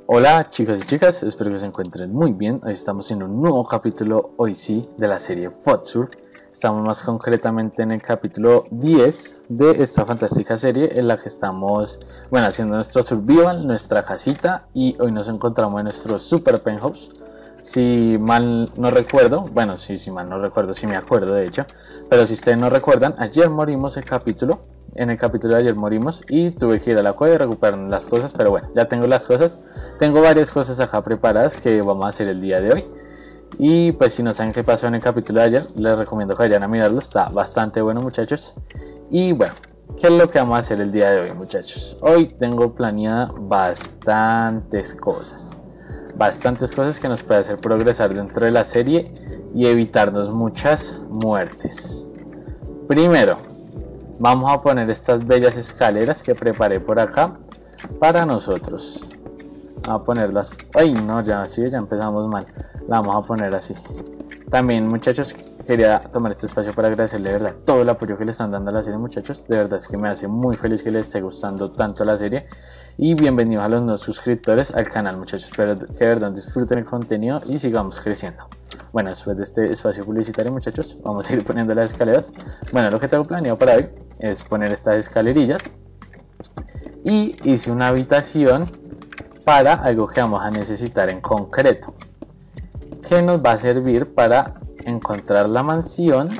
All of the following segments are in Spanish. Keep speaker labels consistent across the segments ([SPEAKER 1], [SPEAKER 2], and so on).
[SPEAKER 1] Hola chicos y chicas, espero que se encuentren muy bien. Hoy estamos en un nuevo capítulo, hoy sí, de la serie Fotsur. Estamos más concretamente en el capítulo 10 de esta fantástica serie en la que estamos, haciendo nuestro survival, nuestra casita, y hoy nos encontramos en nuestro super penthouse. Si mal no recuerdo, si mal no recuerdo, sí me acuerdo de hecho, pero si ustedes no recuerdan, ayer morimos en el capítulo de ayer morimos y tuve que ir a la cueva y recuperar las cosas, pero bueno, ya tengo las cosas, tengo varias cosas acá preparadas que vamos a hacer el día de hoy. Y pues si no saben qué pasó en el capítulo de ayer, les recomiendo que vayan a mirarlo, está bastante bueno muchachos. Y bueno, ¿qué es lo que vamos a hacer el día de hoy muchachos? Hoy tengo planeada bastantes cosas que nos puede hacer progresar dentro de la serie y evitarnos muchas muertes. Primero, vamos a poner estas bellas escaleras que preparé por acá para nosotros. Vamos a ponerlas. Ay, no, ya empezamos mal. La vamos a poner así. También, muchachos, quería tomar este espacio para agradecerle de verdad todo el apoyo que le están dando a la serie, muchachos. De verdad es que me hace muy feliz que les esté gustando tanto la serie. Y bienvenidos a los nuevos suscriptores al canal, muchachos. Espero que de verdad disfruten el contenido y sigamos creciendo. Bueno, después de este espacio publicitario, muchachos, vamos a ir poniendo las escaleras. Bueno, lo que tengo planeado para hoy es poner estas escalerillas. Y hice una habitación para algo que vamos a necesitar en concreto, que nos va a servir para encontrar la mansión.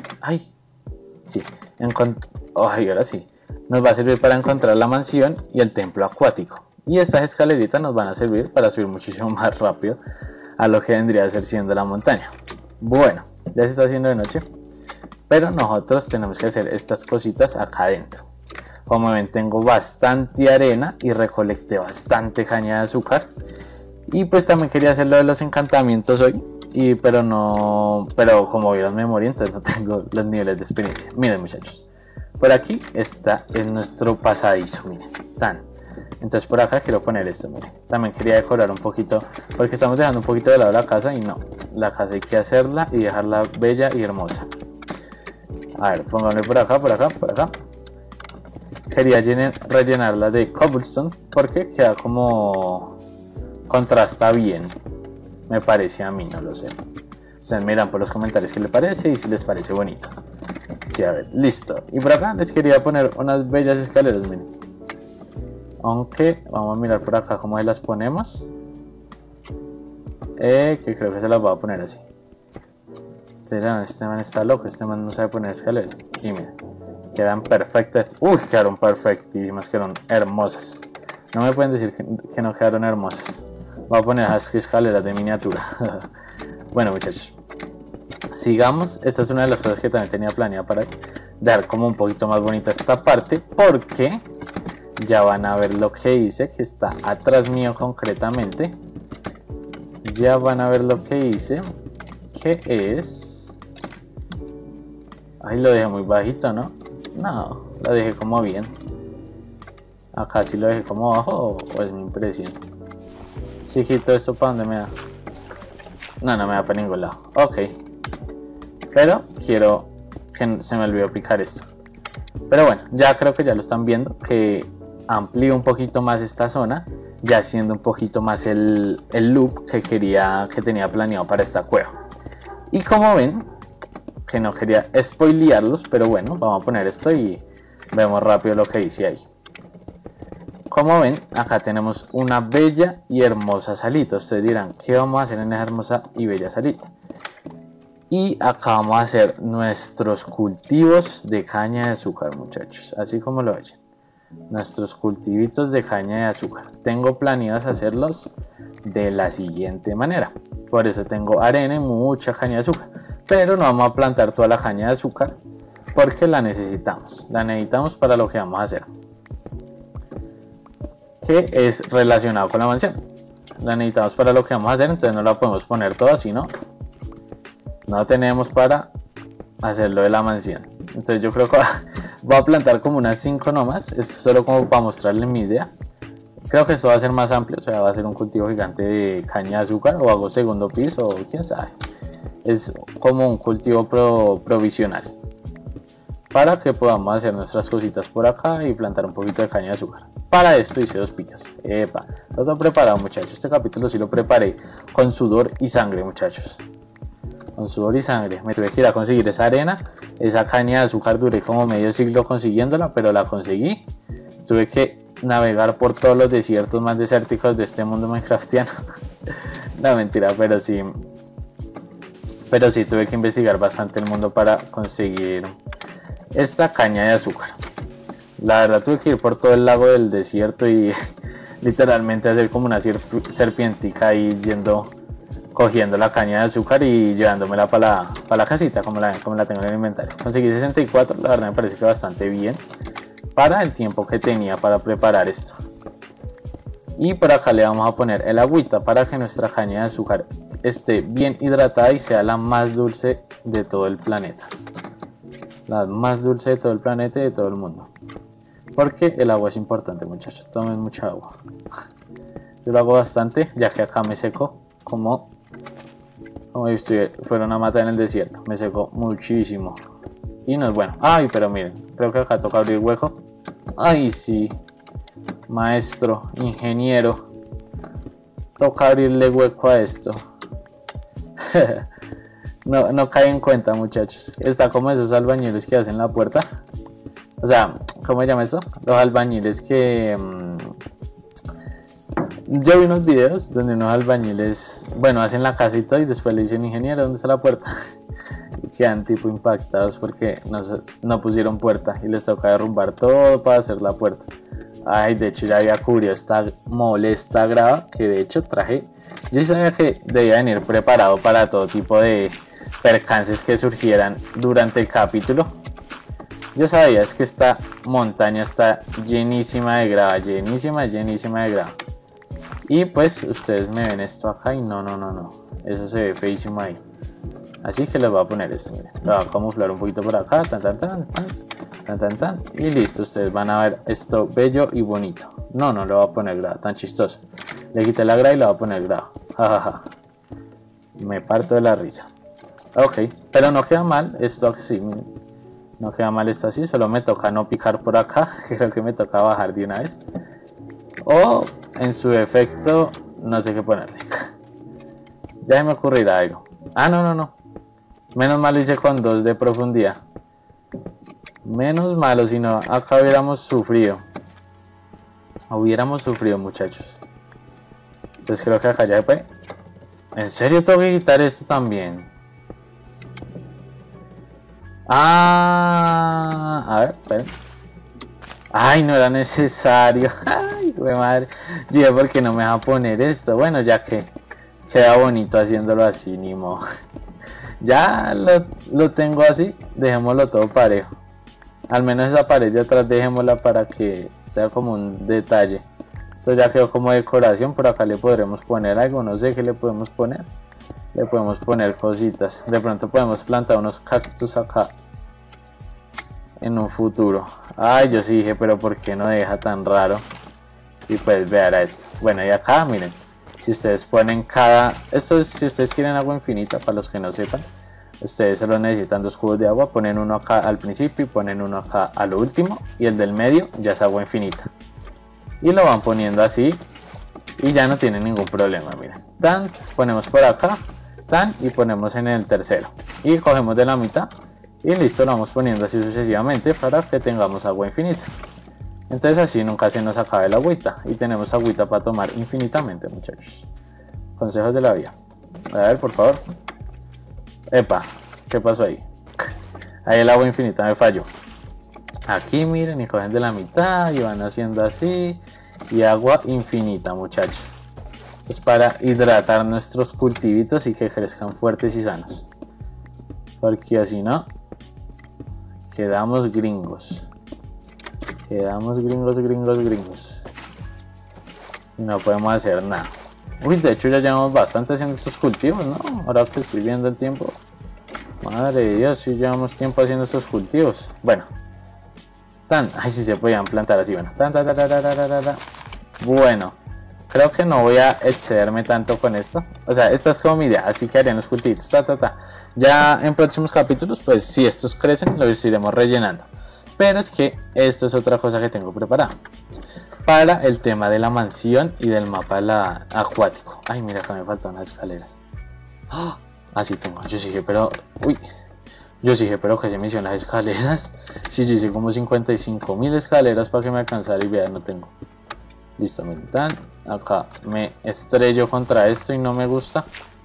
[SPEAKER 1] Ahora sí. Nos va a servir para encontrar la mansión y el templo acuático. Y estas escaleritas nos van a servir para subir muchísimo más rápido a lo que vendría a ser siendo la montaña. Bueno, ya se está haciendo de noche, pero nosotros tenemos que hacer estas cositas acá adentro. Como ven, tengo bastante arena y recolecté bastante caña de azúcar. Y pues también quería hacer lo de los encantamientos hoy. Pero como vieron me morí, entonces no tengo los niveles de experiencia. Miren muchachos, por aquí está en nuestro pasadizo, miren, entonces por acá quiero poner esto, miren. También quería decorar un poquito, porque estamos dejando un poquito de lado la casa y no, la casa hay que hacerla y dejarla bella y hermosa. A ver, pónganle por acá. Quería rellenarla de cobblestone porque queda como contrasta bien, me parece a mí, no lo sé. Ustedes miran por los comentarios qué les parece y si les parece bonito. Sí, a ver, listo. Y por acá les quería poner unas bellas escaleras, miren. Aunque vamos a mirar por acá cómo las ponemos. Que creo que se las voy a poner así. Este man está loco, este man no sabe poner escaleras. Y miren, quedan perfectas. Uy, quedaron perfectísimas, quedaron hermosas. No me pueden decir que no quedaron hermosas. Voy a poner esas escaleras de miniatura. Bueno muchachos, sigamos. Esta es una de las cosas que también tenía planeada para dar como un poquito más bonita esta parte, porque ya van a ver lo que hice, que está atrás mío concretamente. Ya van a ver lo que hice, que es... Ay, lo dejé muy bajito, ¿no? No, lo dejé como bien. Acá sí lo dejé como bajo, o es mi impresión. Si quito esto, ¿para dónde me da? No me da para ningún lado. Ok. Pero quiero que se me olvidó picar esto. Pero bueno, ya creo que ya lo están viendo, que amplío un poquito más esta zona, ya haciendo un poquito más el loop que tenía planeado para esta cueva. Y como ven, que no quería spoilearlos, pero bueno, vamos a poner esto y vemos rápido lo que hice ahí. Como ven, acá tenemos una bella y hermosa salita. Ustedes dirán, ¿qué vamos a hacer en esa hermosa y bella salita? Y acá vamos a hacer nuestros cultivos de caña de azúcar, muchachos. Así como lo oyen. Nuestros cultivitos de caña de azúcar. Tengo planeados hacerlos de la siguiente manera. Por eso tengo arena y mucha caña de azúcar. Pero no vamos a plantar toda la caña de azúcar porque la necesitamos. La necesitamos para lo que vamos a hacer, que es relacionado con la mansión. La necesitamos para lo que vamos a hacer, entonces no la podemos poner toda, sino no tenemos para hacerlo de la mansión. Entonces yo creo que voy a plantar como unas 5 nomás. Es solo como para mostrarles mi idea. Creo que esto va a ser más amplio, o sea, va a ser un cultivo gigante de caña de azúcar, o hago segundo piso, o quién sabe. Es como un cultivo provisional. para que podamos hacer nuestras cositas por acá y plantar un poquito de caña de azúcar. Para esto hice 2 picas. Epa, todo preparado, muchachos. Este capítulo sí lo preparé con sudor y sangre, muchachos. Con sudor y sangre. Me tuve que ir a conseguir esa arena. Esa caña de azúcar duré como medio siglo consiguiéndola, pero la conseguí. Tuve que navegar por todos los desiertos más desérticos de este mundo minecraftiano. No, mentira, pero sí tuve que investigar bastante el mundo para conseguir esta caña de azúcar. La verdad tuve que ir por todo el lago del desierto y literalmente hacer como una serpientica ahí cogiendo la caña de azúcar y llevándomela para la casita, como la tengo en el inventario. Conseguí 64, la verdad me parece que bastante bien para el tiempo que tenía para preparar esto. Y por acá le vamos a poner el agüita para que nuestra caña de azúcar esté bien hidratada y sea la más dulce de todo el planeta. La más dulce de todo el planeta y de todo el mundo. Porque el agua es importante, muchachos. Tomen mucha agua. Yo lo hago bastante, ya que acá me seco como si fuera una mata en el desierto. Me seco muchísimo. Y no es bueno. Ay, pero miren, creo que acá toca abrir hueco. Ay, sí. Maestro, ingeniero. Toca abrirle hueco a esto. No cae en cuenta, muchachos. Está como esos albañiles que hacen la puerta. O sea, ¿cómo se llama esto? Los albañiles que... yo vi unos videos donde unos albañiles, bueno, hacen la casa y todo y después le dicen, ingeniero, ¿dónde está la puerta? Y quedan tipo impactados porque no pusieron puerta y les toca derrumbar todo para hacer la puerta. Ay, de hecho ya había cubrido esta molesta grava que de hecho traje. Yo sabía que debía venir preparado para todo tipo de percances que surgieran durante el capítulo. Yo sabía, es que esta montaña está llenísima de grava, llenísima de grava. Y pues ustedes me ven esto acá y no, eso se ve feísimo ahí. Así que les voy a poner esto, miren. Lo voy a camuflar un poquito por acá, tan, y listo, ustedes van a ver esto bello y bonito. No le voy a poner grava, tan chistoso. Le quité la grava y le voy a poner grava. Jajaja. Me parto de la risa. Ok, pero no queda mal esto así, miren. No queda mal esto así, solo me toca no picar por acá. Creo que me toca bajar de una vez. O en su defecto, no sé qué ponerle. Ya me ocurrirá algo. Ah, no. Menos mal lo hice con 2 de profundidad. Menos malo, si no, acá hubiéramos sufrido. Muchachos. Entonces creo que acá ya se puede. ¿En serio tengo que quitar esto también? Ah, a ver, esperen. Ay, no era necesario. Ay, güey madre. Yo, ¿por qué no me va a poner esto? Bueno, ya que queda bonito haciéndolo así, ni modo. Ya lo tengo así. Dejémoslo todo parejo. Al menos esa pared de atrás dejémosla para que sea como un detalle. Esto ya quedó como decoración. Por acá le podremos poner algo. No sé qué le podemos poner. Le podemos poner cositas. De pronto podemos plantar unos cactus acá en un futuro. Ay, yo sí dije, pero ¿por qué no deja tan raro? Y pues vean esto. Bueno, y acá miren, si ustedes ponen esto es, si ustedes quieren agua infinita, para los que no sepan, ustedes solo necesitan 2 cubos de agua. Ponen uno acá al principio y ponen uno acá a lo último, y el del medio ya es agua infinita. Y lo van poniendo así y ya no tienen ningún problema. Miren, ponemos por acá, y ponemos en el tercero y cogemos de la mitad y listo, lo vamos poniendo así sucesivamente para que tengamos agua infinita. Entonces así nunca se nos acabe la agüita y tenemos agüita para tomar infinitamente, muchachos. Consejos de la vida. A ver, por favor. Epa, ¿qué pasó ahí? Ahí el agua infinita me falló. Aquí miren, y cogen de la mitad y van haciendo así, y agua infinita, muchachos. Esto es para hidratar nuestros cultivitos y que crezcan fuertes y sanos, porque así no quedamos gringos. Quedamos gringos y no podemos hacer nada. Uy, de hecho ya llevamos bastante haciendo estos cultivos, ¿no? Ahora que estoy viendo el tiempo, madre de Dios, sí llevamos tiempo haciendo estos cultivos. Bueno, ay, si se podían plantar así, bueno. Bueno, creo que no voy a excederme tanto con esto. O sea, esta es como mi idea, así que harían los cultivitos, Ya en próximos capítulos, pues si estos crecen, los iremos rellenando. Pero es que esto es otra cosa que tengo preparada para el tema de la mansión y del mapa acuático. Ay, mira, acá me faltan unas escaleras. ¡Ah! Así tengo, yo sí dije, pero... Uy, yo sí dije, pero que se me hicieron las escaleras. Sí, yo hice como 55.000 escaleras para que me alcanzara y vea, no tengo. Listo, miren, acá me estrello contra esto y no me gusta.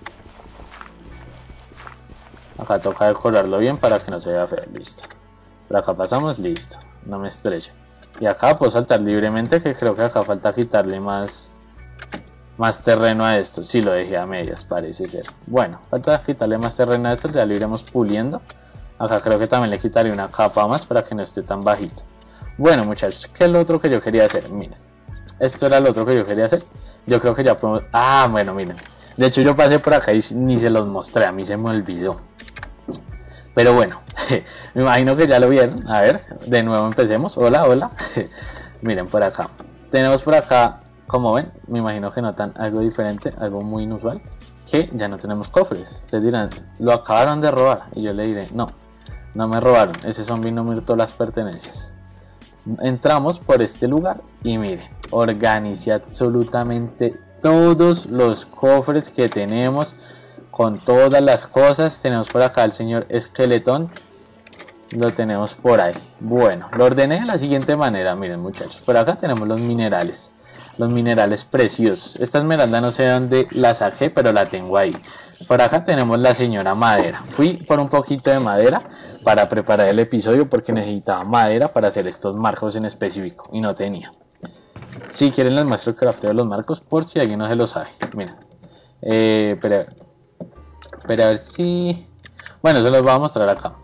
[SPEAKER 1] Acá toca decorarlo bien para que no se vea feo, listo. Por acá pasamos, listo, no me estrello. Y acá puedo saltar libremente, que creo que acá falta quitarle más terreno a esto. Sí, lo dejé a medias, parece ser. Bueno, falta quitarle más terreno a esto, ya lo iremos puliendo. Acá creo que también le quitaré una capa más para que no esté tan bajito. Bueno, muchachos, ¿qué es lo otro que yo quería hacer? Miren, esto era lo otro que yo quería hacer. Yo creo que ya podemos... Ah, bueno, miren. De hecho, yo pasé por acá y ni se los mostré, a mí se me olvidó. Pero bueno, me imagino que ya lo vieron. A ver, de nuevo empecemos. Hola, hola. Miren por acá. Tenemos por acá, como ven, me imagino que notan algo diferente, algo muy inusual. Que ya no tenemos cofres. Ustedes dirán, lo acabaron de robar. Y yo le diré, no, no me robaron. Ese zombie no me hurtó las pertenencias. Entramos por este lugar y miren, organicé absolutamente todos los cofres que tenemos. Con todas las cosas. Tenemos por acá al señor esqueletón. Lo tenemos por ahí. Bueno, lo ordené de la siguiente manera. Miren, muchachos, por acá tenemos los minerales. Los minerales preciosos. Esta esmeralda no sé dónde la saqué, pero la tengo ahí. Por acá tenemos la señora madera. Fui por un poquito de madera para preparar el episodio, porque necesitaba madera para hacer estos marcos en específico y no tenía. Si quieren les muestro el crafteo de los marcos por si alguien no se lo sabe. Miren, pero a ver si... Bueno, eso los voy a mostrar acá.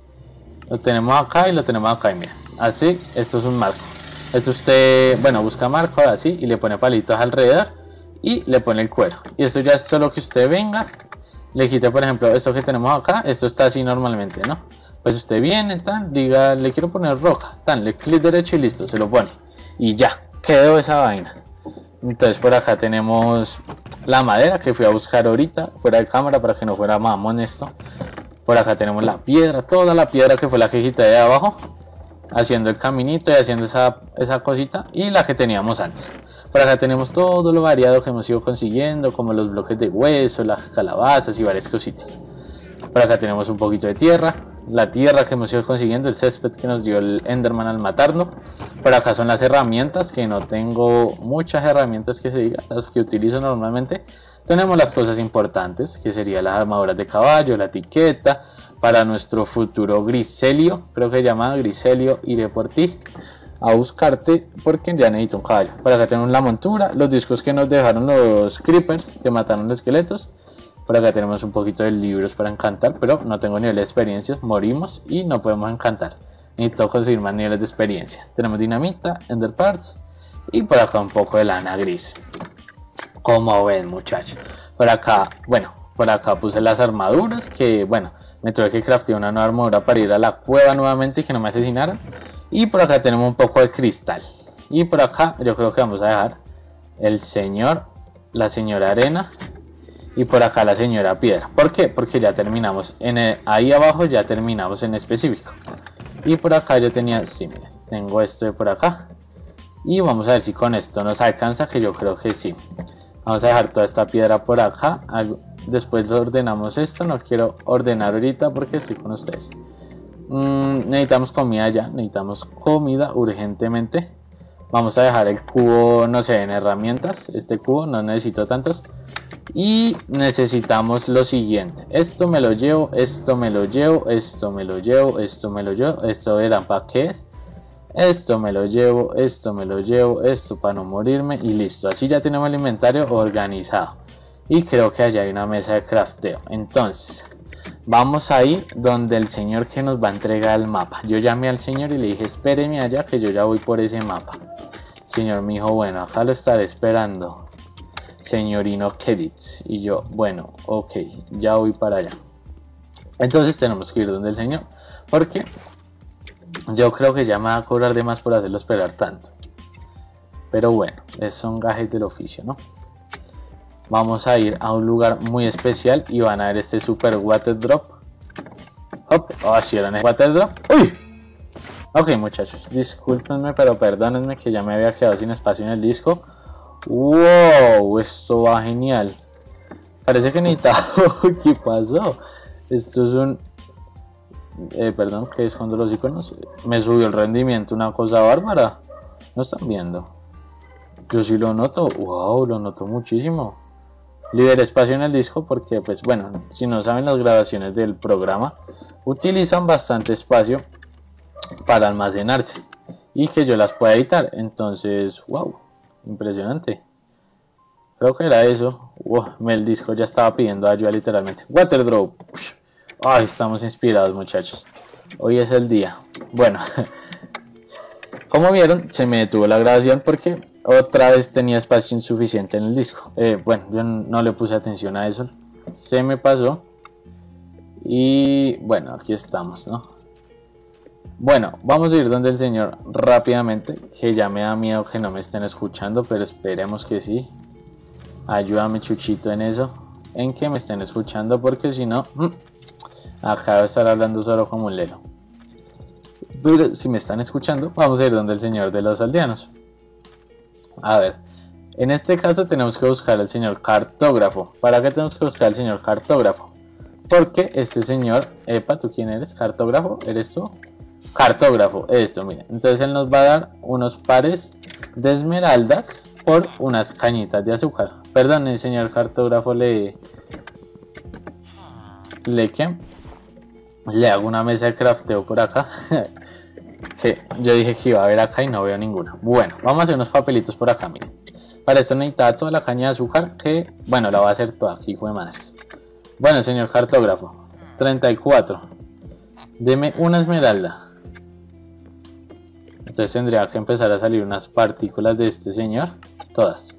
[SPEAKER 1] Lo tenemos acá y lo tenemos acá y miren. Así, esto es un marco. Esto usted, bueno, busca marco así y le pone palitos alrededor y le pone el cuero. Y esto ya es solo que usted venga, le quite, por ejemplo, esto que tenemos acá. Esto está así normalmente, ¿no? Pues usted viene, tan, diga, le quiero poner roja, tan, le clic derecho y listo, se lo pone. Y ya, quedó esa vaina. Entonces por acá tenemos la madera que fui a buscar ahorita fuera de cámara para que no fuera mamón esto. Por acá tenemos la piedra, toda la piedra que fue la que quité de abajo, haciendo el caminito y haciendo esa cosita, y la que teníamos antes. Por acá tenemos todo lo variado que hemos ido consiguiendo, como los bloques de hueso, las calabazas y varias cositas. Por acá tenemos un poquito de tierra, la tierra que hemos ido consiguiendo, el césped que nos dio el Enderman al matarlo. Por acá son las herramientas, que no tengo muchas herramientas que se digan, las que utilizo normalmente. Tenemos las cosas importantes, que serían las armaduras de caballo, la etiqueta, para nuestro futuro Griselio, creo que se llama Griselio, iré por ti a buscarte porque ya necesito un caballo. Por acá tenemos la montura, los discos que nos dejaron los creepers que mataron los esqueletos. Por acá tenemos un poquito de libros para encantar, pero no tengo nivel de experiencia, morimos y no podemos encantar. Necesito conseguir más niveles de experiencia. Tenemos dinamita, ender parts y por acá un poco de lana gris. Como ven, muchachos. Por acá, bueno, por acá puse las armaduras que, bueno, me tuve que craftear una nueva armadura para ir a la cueva nuevamente y que no me asesinaran. Y por acá tenemos un poco de cristal. Y por acá yo creo que vamos a dejar el señor, la señora arena. Y por acá la señora piedra. ¿Por qué? Porque ya terminamos ahí abajo, ya terminamos en específico. Y por acá yo tenía, sí, miren, tengo esto de por acá. Y vamos a ver si con esto nos alcanza, que yo creo que sí. Vamos a dejar toda esta piedra por acá. Después ordenamos esto, no quiero ordenar ahorita porque estoy con ustedes. Necesitamos comida ya, necesitamos comida urgentemente. Vamos a dejar el cubo, no sé, en herramientas. Este cubo, no necesito tantos. Y necesitamos lo siguiente. Esto me lo llevo, esto me lo llevo, esto me lo llevo, esto me lo llevo. Esto verán para qué es. Esto me lo llevo, esto me lo llevo, esto para no morirme y listo. Así ya tenemos el inventario organizado. Y creo que allá hay una mesa de crafteo. Entonces, vamos a ir donde el señor que nos va a entregar el mapa. Yo llamé al señor y le dije, espéreme allá que yo ya voy por ese mapa. El señor me dijo, bueno, acá lo estaré esperando, señorino Kedits. Y yo, bueno, ok, ya voy para allá. Entonces tenemos que ir donde el señor, porque yo creo que ya me va a cobrar de más por hacerlo esperar tanto. Pero bueno, son gajes del oficio, ¿no? Vamos a ir a un lugar muy especial y van a ver este super water drop. Hop, oh, sí, era water drop. ¡Uy! Ok, muchachos, discúlpenme, pero perdónenme que ya me había quedado sin espacio en el disco. ¡Wow! Esto va genial. Parece que necesitaba... ¿Qué pasó? Esto es un... perdón, que escondo los iconos. Me subió el rendimiento, una cosa bárbara. ¿No están viendo? Yo sí lo noto. ¡Wow! Lo noto muchísimo. Liberé espacio en el disco porque, pues bueno, si no saben, las grabaciones del programa utilizan bastante espacio para almacenarse y que yo las pueda editar. Entonces, wow, impresionante. Creo que era eso. El disco ya estaba pidiendo ayuda literalmente. Water drop. Ay, estamos inspirados, muchachos. Hoy es el día. Bueno, como vieron, se me detuvo la grabación porque otra vez tenía espacio insuficiente en el disco. Bueno, yo no le puse atención a eso. Se me pasó. Y bueno, aquí estamos, ¿no? Bueno, vamos a ir donde el señor rápidamente, que ya me da miedo que no me estén escuchando, pero esperemos que sí. Ayúdame, Chuchito, en eso, en que me estén escuchando, porque si no, acabo de estar hablando solo como un lelo. Pero si me están escuchando, vamos a ir donde el señor de los aldeanos. A ver, en este caso tenemos que buscar al señor cartógrafo. ¿Para qué tenemos que buscar al señor cartógrafo? Porque este señor, epa, ¿tú quién eres? ¿Cartógrafo? ¿Eres tú? Cartógrafo, esto, miren. Entonces él nos va a dar unos pares de esmeraldas por unas cañitas de azúcar. Perdón, el señor cartógrafo ¿qué? Le hago una mesa de crafteo por acá. Que yo dije que iba a haber acá y no veo ninguna. Bueno, vamos a hacer unos papelitos por acá, miren. Para esto necesitaba toda la caña de azúcar que, bueno, la voy a hacer toda, hijo de madres. Bueno, señor cartógrafo, 34. Deme una esmeralda. Entonces tendría que empezar a salir unas partículas de este señor. Todas.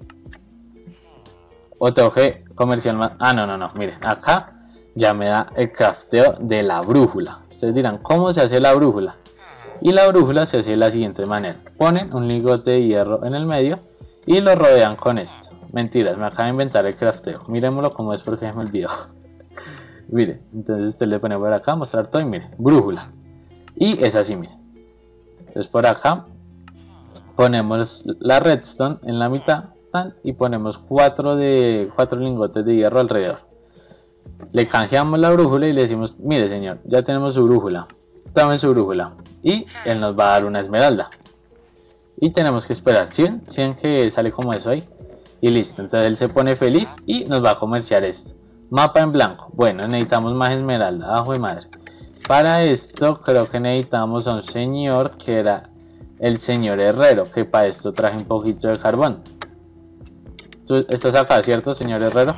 [SPEAKER 1] O tengo que comercial más. Ah, no, miren, acá ya me da el crafteo de la brújula. Ustedes dirán, ¿cómo se hace la brújula? Y la brújula se hace de la siguiente manera. Ponen un lingote de hierro en el medio y lo rodean con esto. Mentiras, me acabo de inventar el crafteo. Miremoslo como es porque me olvidó. Miren, entonces usted le pone por acá, mostrar todo y miren, brújula. Y es así, miren. Entonces por acá ponemos la redstone en la mitad y ponemos 4 lingotes de hierro alrededor. Le canjeamos la brújula y le decimos, mire señor, ya tenemos su brújula, tome su brújula. Y él nos va a dar una esmeralda. Y tenemos que esperar 100 que sale como eso ahí. Y listo, entonces él se pone feliz y nos va a comerciar esto. Mapa en blanco. Bueno, necesitamos más esmeralda, ajo de madre. Para esto creo que necesitamos a un señor que era el señor herrero, que para esto traje un poquito de carbón. Tú estás acá, ¿cierto, señor herrero?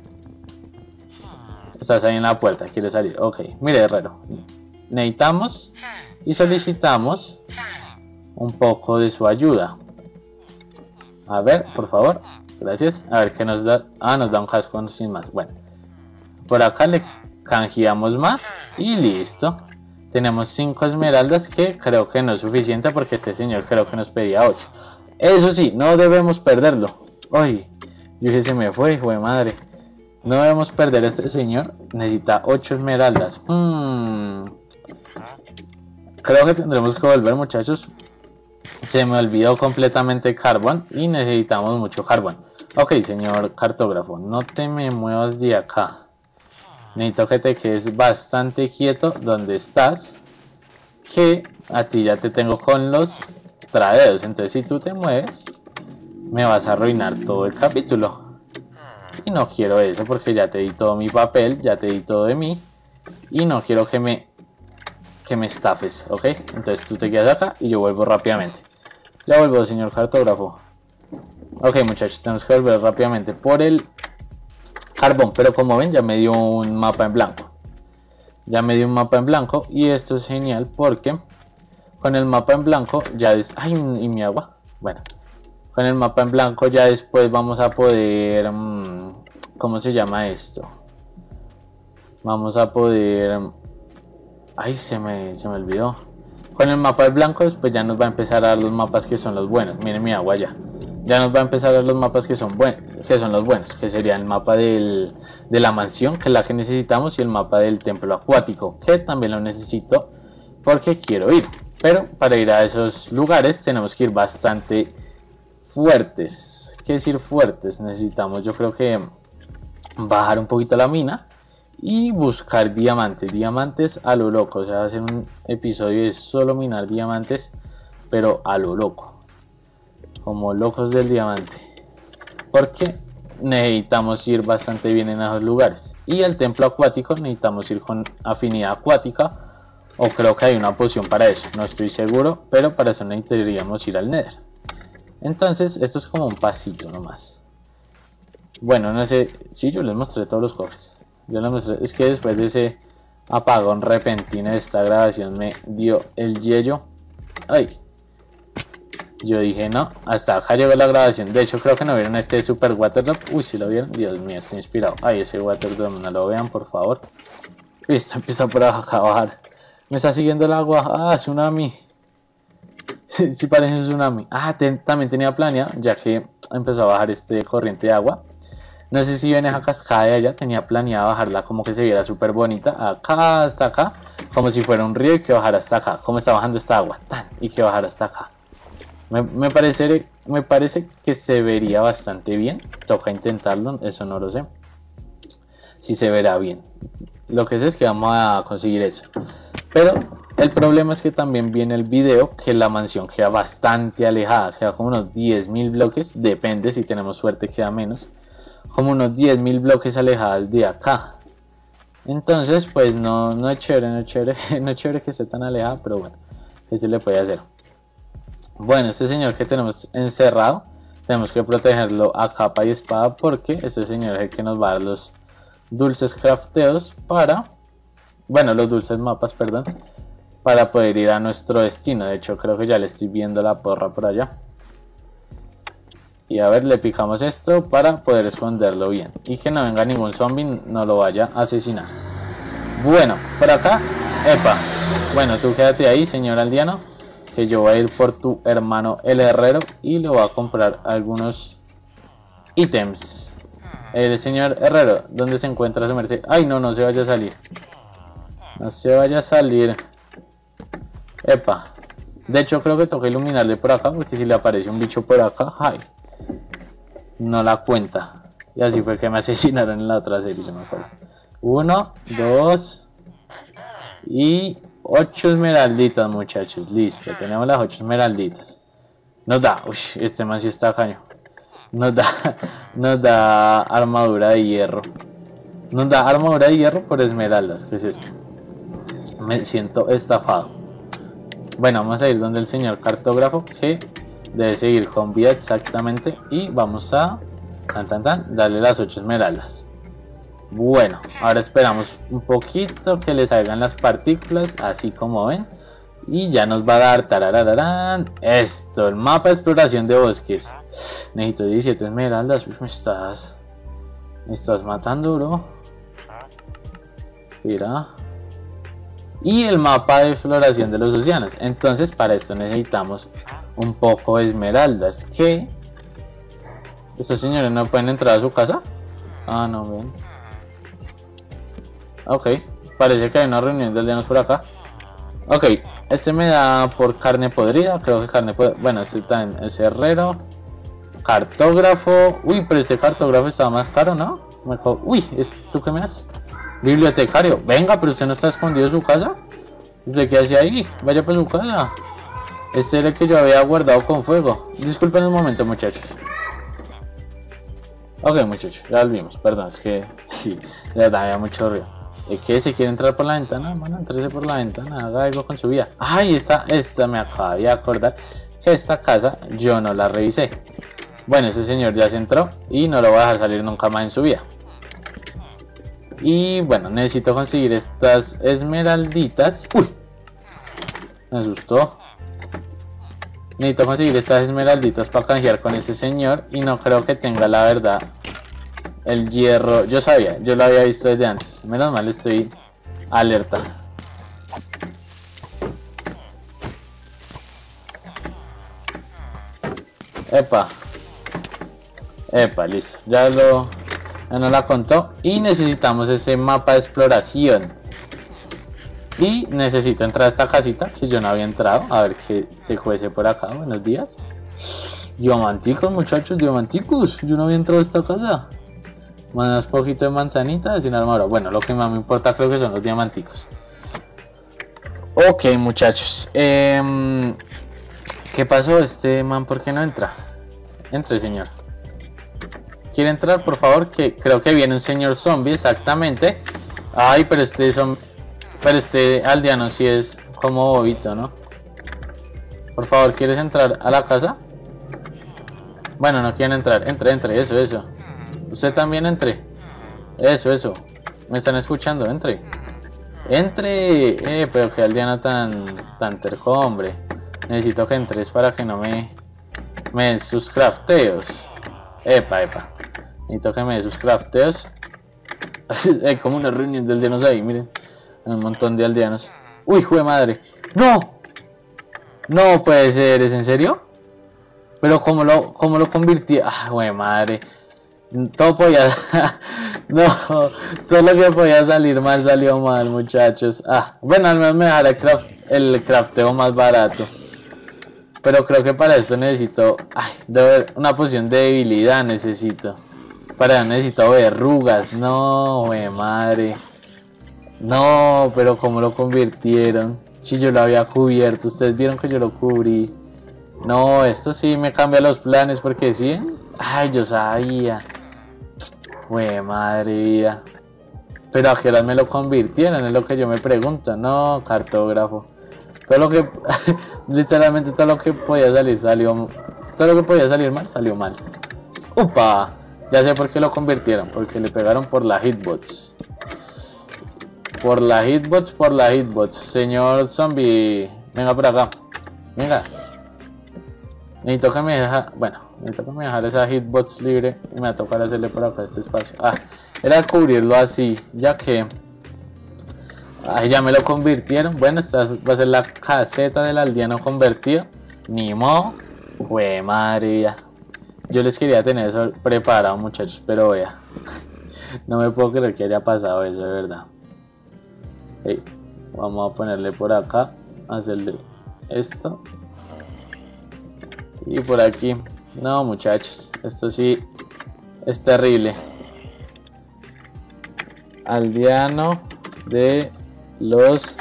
[SPEAKER 1] Estás ahí en la puerta, quieres salir. Ok, mire herrero, necesitamos y solicitamos un poco de su ayuda. A ver, por favor, gracias. A ver qué nos da. Ah, nos da un casco sin más. Bueno, por acá le canjeamos más y listo. Tenemos 5 esmeraldas, que creo que no es suficiente porque este señor creo que nos pedía 8. Eso sí, no debemos perderlo. Uy, yo dije, se me fue, hijo de madre. No debemos perder a este señor. Necesita 8 esmeraldas. Creo que tendremos que volver, muchachos. Se me olvidó completamente el carbón y necesitamos mucho carbón. Ok, señor cartógrafo, no te me muevas de acá. Necesito que te quedes bastante quieto donde estás, que a ti ya te tengo con los tradeos. Entonces si tú te mueves, me vas a arruinar todo el capítulo. Y no quiero eso porque ya te di todo mi papel, ya te di todo de mí. Y no quiero que me estafes, ¿ok? Entonces tú te quedas acá y yo vuelvo rápidamente. Ya vuelvo, señor cartógrafo. Ok, muchachos, tenemos que volver rápidamente por el carbón, pero como ven ya me dio un mapa en blanco. Ya me dio un mapa en blanco y esto es genial porque con el mapa en blanco ya ay, y mi agua. Bueno, con el mapa en blanco ya después vamos a poder ¿cómo se llama esto? Vamos a poder ay, se me olvidó. Con el mapa en blanco después ya nos va a empezar a dar los mapas que son los buenos. Miren mi agua ya. ya nos va a empezar a ver los mapas que son los buenos, que sería el mapa de la mansión, que es la que necesitamos, y el mapa del templo acuático, que también lo necesito porque quiero ir. Pero para ir a esos lugares tenemos que ir bastante fuertes. ¿Qué decir fuertes? Necesitamos, yo creo que, bajar un poquito la mina y buscar diamantes a lo loco. O sea, hacer un episodio de solo minar diamantes, pero a lo loco, como locos del diamante, porque necesitamos ir bastante bien en esos lugares. Y el templo acuático necesitamos ir con afinidad acuática, o creo que hay una poción para eso, no estoy seguro, pero para eso necesitaríamos ir al Nether. Entonces esto es como un pasillo nomás. Bueno, no sé, sí, yo les mostré todos los cofres. Yo les mostré, es que después de ese apagón repentino de esta grabación me dio el yello. Ay, yo dije no, hasta acá llegó la grabación. De hecho creo que no vieron este super waterdrop. Uy, si lo vieron, Dios mío, estoy inspirado. Ay, ese waterdrop, no lo vean por favor. Esto empieza por acá a bajar. Me está siguiendo el agua. Ah, tsunami. Sí parece un tsunami. Ah, también tenía planeado, ya que empezó a bajar este corriente de agua. No sé si ven esa cascada de allá, tenía planeado bajarla como que se viera súper bonita. Acá hasta acá, como si fuera un río, y que bajara hasta acá. Como está bajando esta agua, y que bajara hasta acá. Me parece que se vería bastante bien. Toca intentarlo, eso no lo sé. Si se verá bien. Lo que sé es que vamos a conseguir eso. Pero el problema es que también viene el video que la mansión queda bastante alejada. Queda como unos 10.000 bloques. Depende, si tenemos suerte queda menos. Como unos 10.000 bloques alejadas de acá. Entonces pues no es chévere, no es chévere que esté tan alejada. Pero bueno, ¿qué se le puede hacer? Bueno, este señor que tenemos encerrado, tenemos que protegerlo a capa y espada, porque este señor es el que nos va a dar los dulces crafteos para... Bueno, los dulces mapas, perdón, para poder ir a nuestro destino. De hecho, creo que ya le estoy viendo la porra por allá. Y a ver, le picamos esto para poder esconderlo bien. Y que no venga ningún zombie, no lo vaya a asesinar. Bueno, por acá, epa. Bueno, tú quédate ahí, señor aldeano, que yo voy a ir por tu hermano el herrero y le voy a comprar algunos ítems. El señor herrero, ¿dónde se encuentra su merced? Ay, no se vaya a salir. No se vaya a salir. Epa. De hecho creo que toca iluminarle por acá, porque si le aparece un bicho por acá, ay, no la cuenta. Y así fue que me asesinaron en la otra serie, yo me acuerdo. 1, 2 y 8 esmeralditas, muchachos. Listo, tenemos las 8 esmeralditas. Nos da, uy, este man sí está caño. Nos da armadura de hierro. Nos da armadura de hierro por esmeraldas. ¿Qué es esto? Me siento estafado. Bueno, vamos a ir donde el señor cartógrafo, que debe seguir con vida exactamente. Y vamos a darle las 8 esmeraldas. Bueno, ahora esperamos un poquito que le salgan las partículas, así como ven. Y ya nos va a dar tarararán, esto, el mapa de exploración de bosques. Necesito 17 esmeraldas. Uf, me estás matando, bro. Mira. Y el mapa de exploración de los océanos. Entonces para esto necesitamos un poco de esmeraldas. ¿Qué? ¿Estos señores no pueden entrar a su casa? Ah, no, ven. Ok, parece que hay una reunión de aldeanos por acá. Ok, este me da por carne podrida. Creo que carne podrida. Bueno, este también es herrero. Cartógrafo. Uy, pero este cartógrafo estaba más caro, ¿no? Uy, ¿tú qué me das? Bibliotecario. Venga, pero usted no está escondido en su casa. ¿Usted qué hace ahí? Vaya para su casa. Este era el que yo había guardado con fuego. Disculpen un momento, muchachos. Ok, muchachos, ya volvimos. Perdón, es que de verdad había mucho río. ¿Es que se quiere entrar por la ventana? Bueno, entrese por la ventana, haga algo con su vida. Ay, esta me acaba de acordar que esta casa yo no la revisé. Bueno, ese señor ya se entró y no lo voy a dejar salir nunca más en su vida. Y bueno, necesito conseguir estas esmeralditas. Uy, me asustó. Necesito conseguir estas esmeralditas para canjear con ese señor. Y no creo que tenga, la verdad, el hierro. Yo sabía, yo lo había visto desde antes. Menos mal, estoy alerta. Epa. Epa, listo. Ya nos la contó. Y necesitamos ese mapa de exploración. Y necesito entrar a esta casita que yo no había entrado. A ver qué se cuece por acá. Buenos días. Diamanticos, muchachos, diamanticos. Yo no había entrado a esta casa. Más poquito de manzanita sin armadura. Bueno, lo que más me importa creo que son los diamanticos. Ok, muchachos. ¿Qué pasó? Este man, ¿por qué no entra? Entre, señor. ¿Quiere entrar, por favor? Que creo que viene un señor zombie, exactamente. Ay, pero este aldeano sí es como bobito, ¿no? Por favor, ¿quieres entrar a la casa? Bueno, no quieren entrar. Entre, eso. Usted también entre. Eso. ¿Me están escuchando? Entre. Pero qué aldeano tan terco, hombre. Necesito que entres para que no me den sus crafteos. Epa. Necesito que me den sus crafteos. Hay como una reunión de aldeanos ahí, miren. Un montón de aldeanos. Uy, jue madre. ¡No! No puede ser, ¿es en serio? Pero cómo lo convirtió. Ah, jue madre. Todo podía. No, todo lo que podía salir mal salió mal, muchachos. Ah, bueno, al menos me dejará el crafteo más barato. Pero creo que para esto necesito. Ay, una poción de debilidad necesito. Para eso necesito verrugas. No, jue madre. No, pero cómo lo convirtieron. Si yo lo había cubierto, ustedes vieron que yo lo cubrí. No, esto sí me cambia los planes porque sí. Ay, yo sabía. Jue madre vida. Pero a qué hora me lo convirtieron, es lo que yo me pregunto. No, cartógrafo. Todo lo que literalmente todo lo que podía salir salió. Todo lo que podía salir mal salió mal. ¡Upa! Ya sé por qué lo convirtieron, porque le pegaron por la hitbox. Por la hitbox. Señor zombie, venga por acá. Venga. Necesito que me dejar esa hitbox libre y me va a tocar hacerle por acá este espacio. Ah, era cubrirlo así, ya que ya me lo convirtieron. Bueno, esta va a ser la caseta del aldeano convertido. Ni modo. Jue madre ya. Yo les quería tener eso preparado, muchachos, pero vea. No me puedo creer que haya pasado eso, de verdad. Hey, vamos a ponerle por acá, hacerle esto. Y por aquí. No, muchachos, esto sí es terrible. Aldeano de los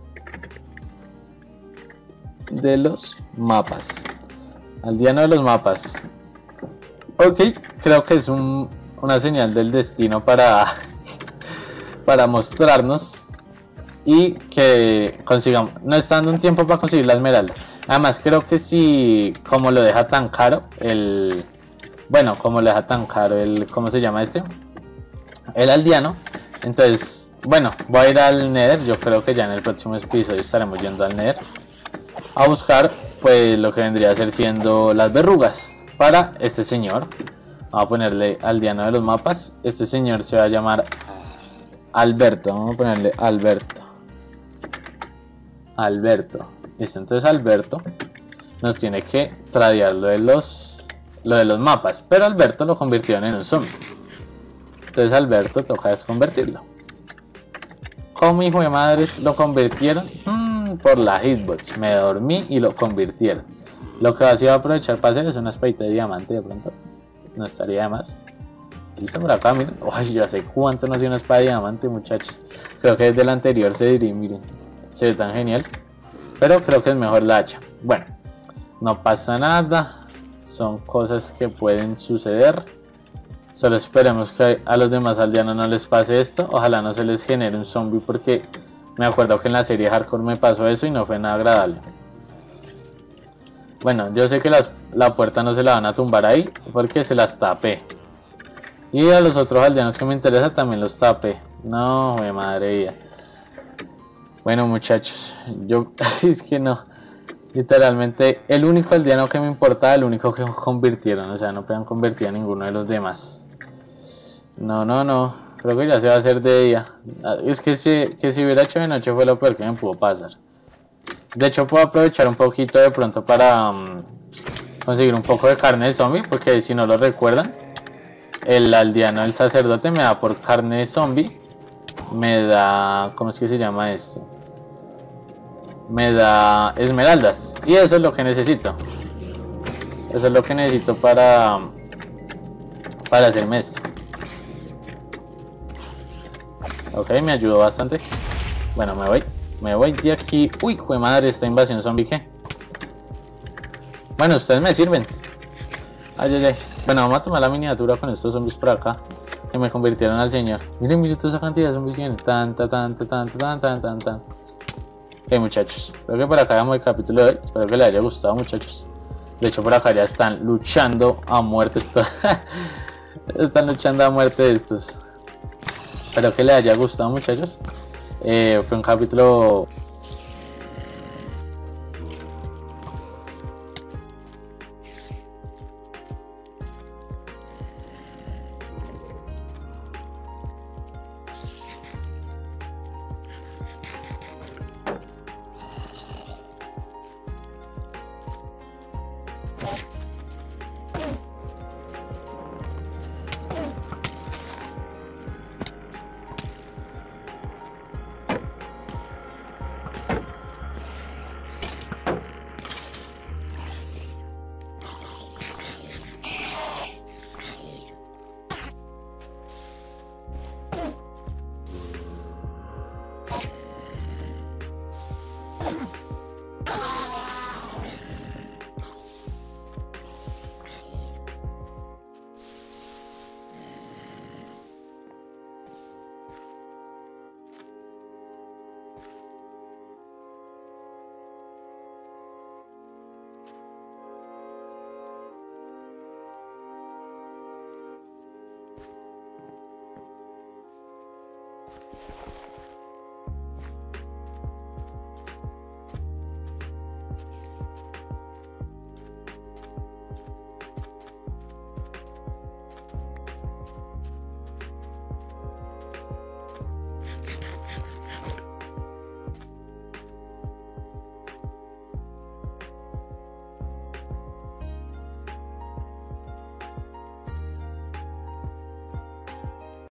[SPEAKER 1] mapas. Aldeano de los mapas. Ok, creo que es una señal del destino para mostrarnos y que consigamos. No está dando un tiempo para conseguir la esmeralda. Además creo que si como lo deja tan caro ¿cómo se llama este? El aldeano. Entonces, bueno, voy a ir al Nether. Yo creo que ya en el próximo episodio estaremos yendo al Nether a buscar pues lo que vendría a ser siendo las verrugas para este señor. Vamos a ponerle aldeano de los mapas. Este señor se va a llamar Alberto. Vamos a ponerle Alberto. Listo, entonces Alberto nos tiene que tradear lo de los mapas. Pero Alberto lo convirtieron en un zombie. Entonces Alberto toca desconvertirlo. ¿Cómo, hijo de madres, lo convirtieron? Por la hitbox. Me dormí y lo convirtieron. Lo que va a aprovechar para hacer es una espadita de diamante de pronto. No estaría de más. Listo, por acá, miren. Uy, ya sé cuánto no hacía una espada de diamante, muchachos. Creo que desde la anterior se diría, miren. Se ve tan genial. Pero creo que es mejor la hacha. Bueno, no pasa nada. Son cosas que pueden suceder. Solo esperemos que a los demás aldeanos no les pase esto. Ojalá no se les genere un zombie porque me acuerdo que en la serie Hardcore me pasó eso y no fue nada agradable. Bueno, yo sé que la puerta no se la van a tumbar ahí porque se las tapé. Y a los otros aldeanos que me interesa también los tapé. No, de madre mía. Bueno, muchachos, yo es que no. Literalmente el único aldeano que me importaba, el único que convirtieron. O sea, no puedan convertir a ninguno de los demás. No. Creo que ya se va a hacer de día. Es que si hubiera hecho de noche fue lo peor que me pudo pasar. De hecho puedo aprovechar un poquito de pronto para conseguir un poco de carne de zombie. Porque si no lo recuerdan, el aldeano, el sacerdote, me da por carne de zombie. Me da... ¿Cómo es que se llama esto? Me da esmeraldas. Y eso es lo que necesito. Eso es lo que necesito para hacerme esto. Ok, me ayudó bastante. Bueno, me voy de aquí. Uy, jue madre, esta invasión zombie, ¿qué? Bueno, ustedes me sirven. Ay, ay, ay. Bueno, vamos a tomar la miniatura con estos zombies por acá. Que me convirtieron al señor. Miren, miren toda esa cantidad de zombies que vienen. Tan, tan, tan, tan, tan, tan, tan, tan. Ok, muchachos. Creo que por acá vamos el capítulo de hoy. Espero que les haya gustado, muchachos. De hecho, por acá ya están luchando a muerte estos. Están luchando a muerte estos. Espero que les haya gustado, muchachos. Fue un capítulo...